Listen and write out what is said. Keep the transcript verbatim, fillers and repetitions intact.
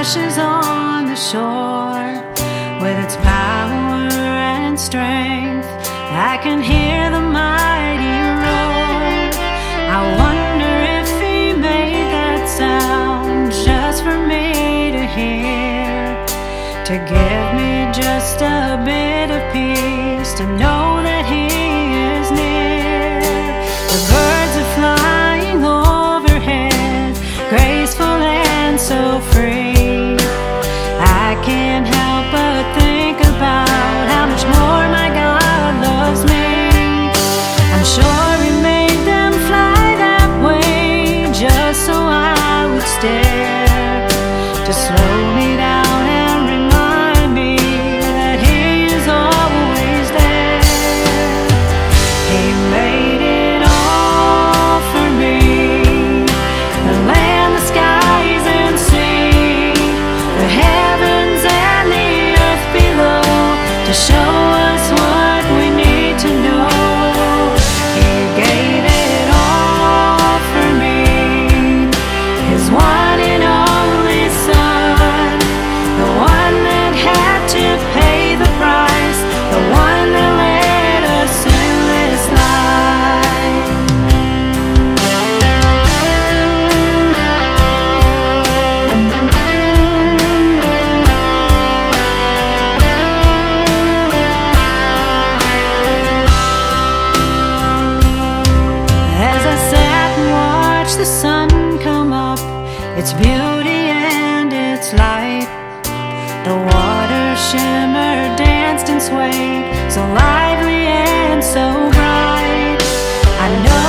crashes on the shore with its power and strength. I can hear the mighty roar. I wonder if he made that sound just for me to hear, to give me just a bit of peace, to know that he is near. The birds are flying overhead, graceful and so free. I can't help but think about how much more my God loves me. I'm sure he made them fly that way just so I would stare, to slow me down and remind me that he is always there. He made it all for me, the land, the skies and sea, the heavens and the earth below, to show us what we need to know. He gave it all for me, his one and only Son, the one that had to pay the price, the one that led us in this life. As I sat and watched the sun come up, its beauty and its light, the water shimmered, danced and swayed, so lively and so bright. I know